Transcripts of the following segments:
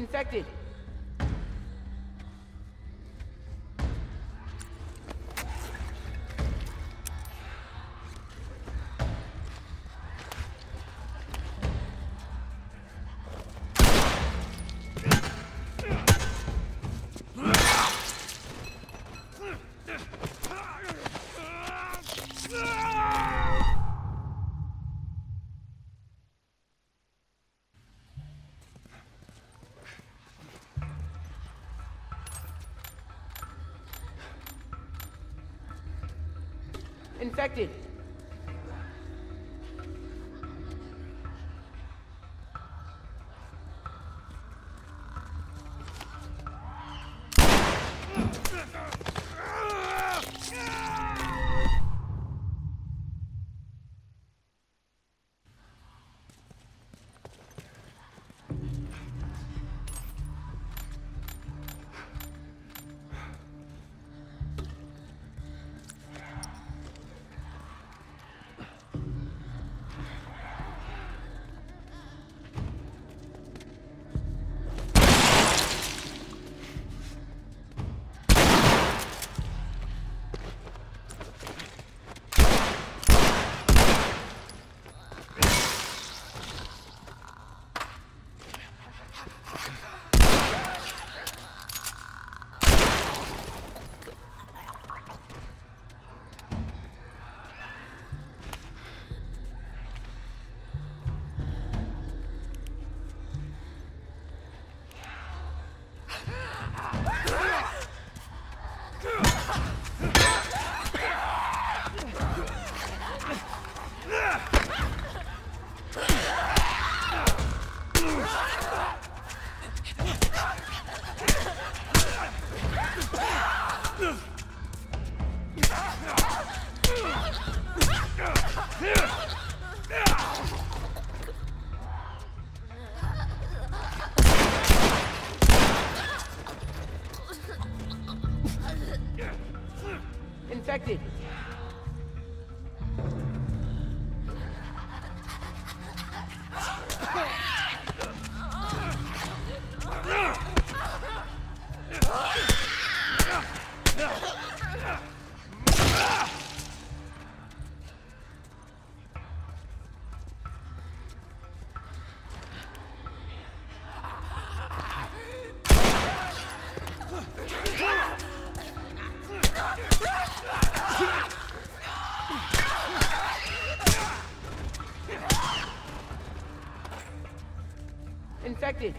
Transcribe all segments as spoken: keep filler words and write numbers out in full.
Infected. Infected. Infected. Infected.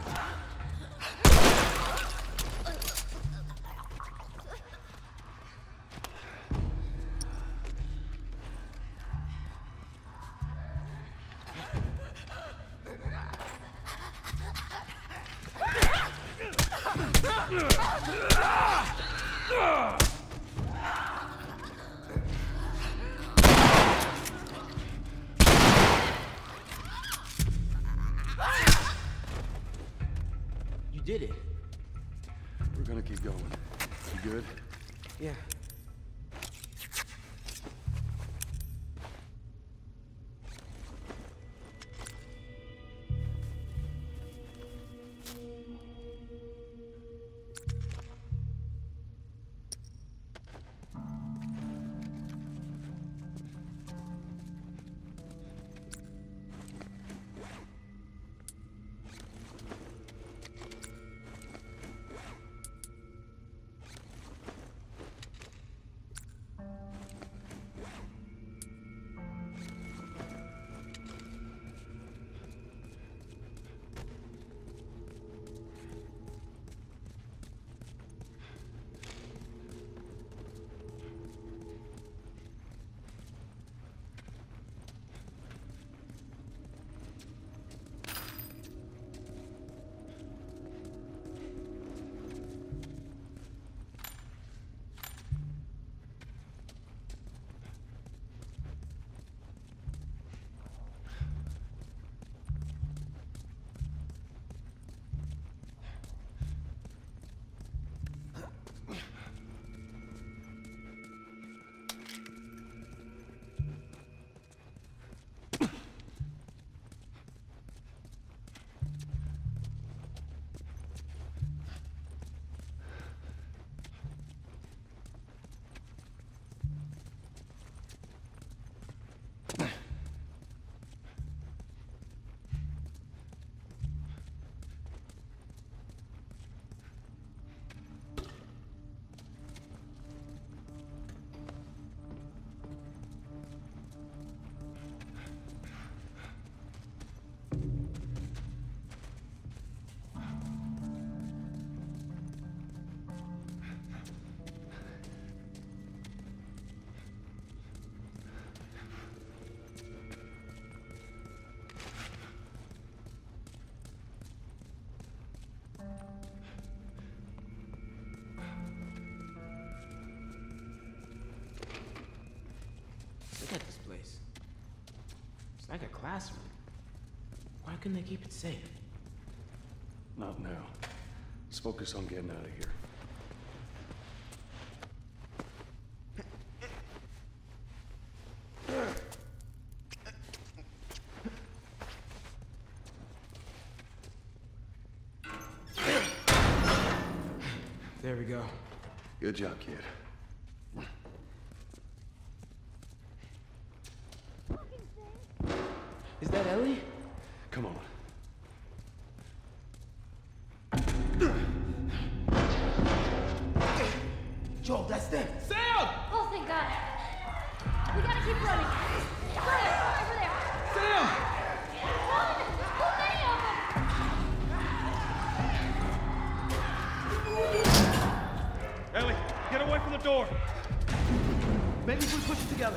You did it. We're gonna keep going. You good? Yeah. like a classroom. Why couldn't they keep it safe? Not now. Let's focus on getting out of here. There we go. Good job, kid. Is that Ellie? Come on. Joel, that's them. Sam! Oh, thank God. We gotta keep running. Further, over there. Sam! Run! So many of them! Ellie, get away from the door. Maybe if we push it together.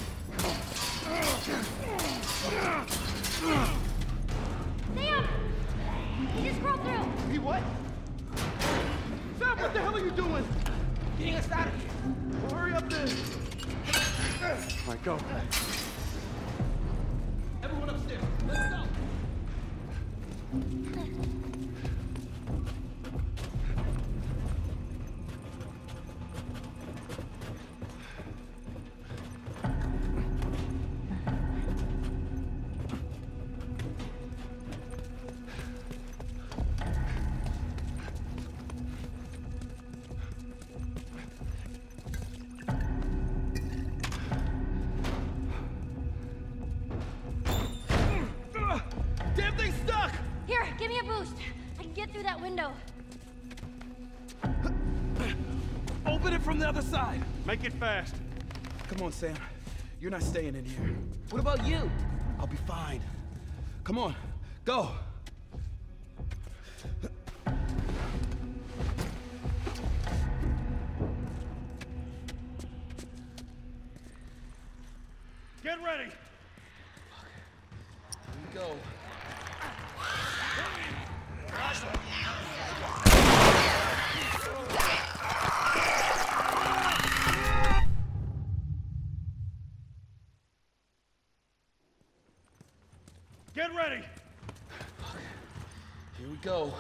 Sam! He just crawled through. He what? Sam, what the hell are you doing? Getting us out of here. Well, hurry up then. All right, go. Everyone upstairs. Let's go. Damn thing's stuck! Here, give me a boost. I can get through that window. Open it from the other side. Make it fast. Come on, Sam. You're not staying in here. What about you? I'll be fine. Come on, go. Get ready. Here we go. Get ready. Here we go.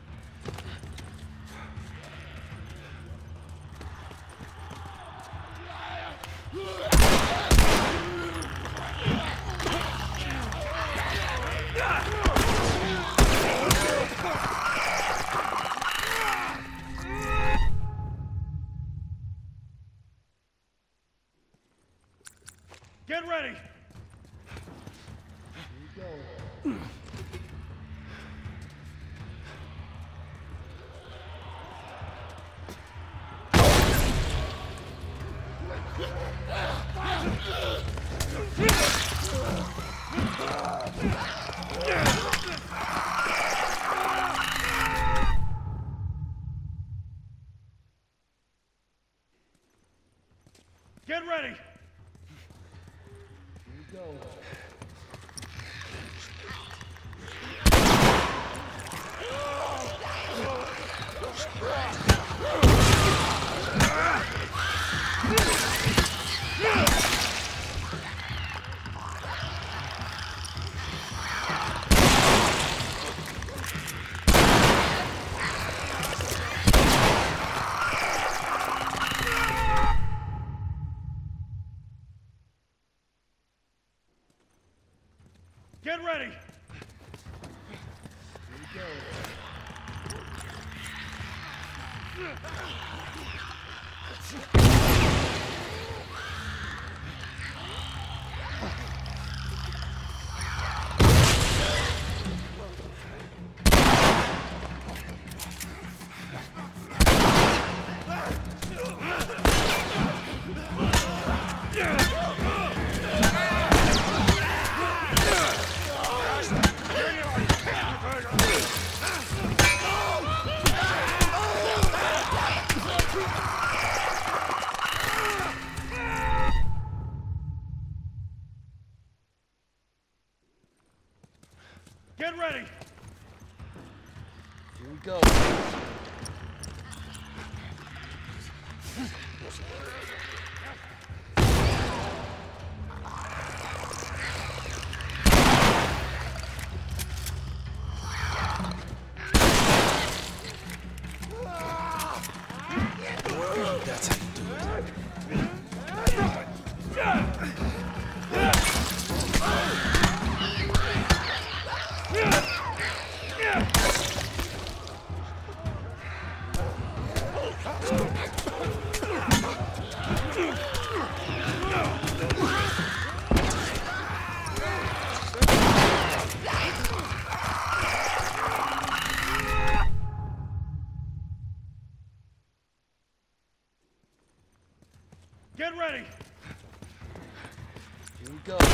Get ready. Get ready. Here we go. Get ready. Here we go. Get ready. Here we go. Get ready! Here we go.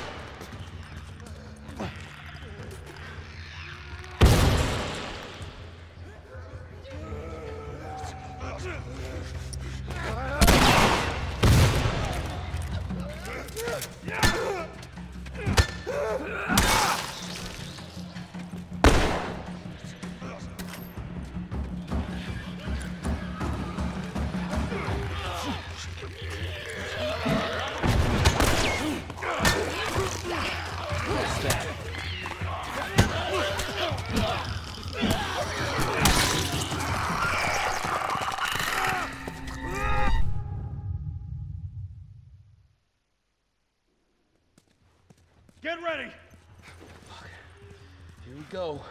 Get ready! Here we go.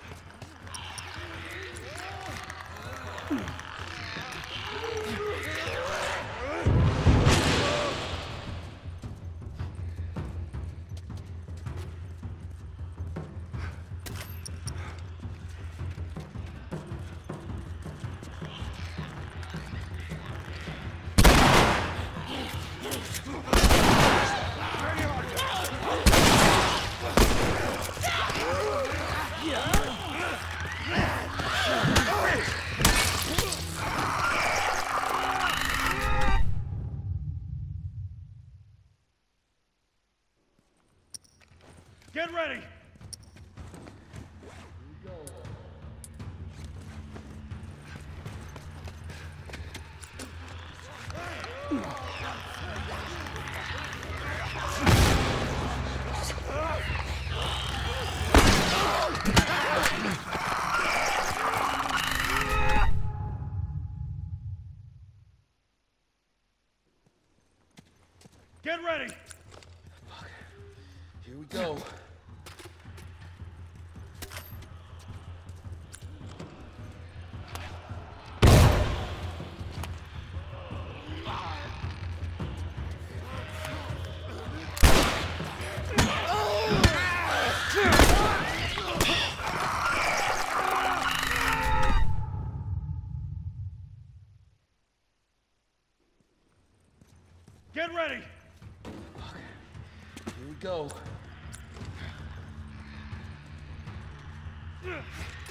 Get ready! Get ready! Here we go. Get ready! Here we go.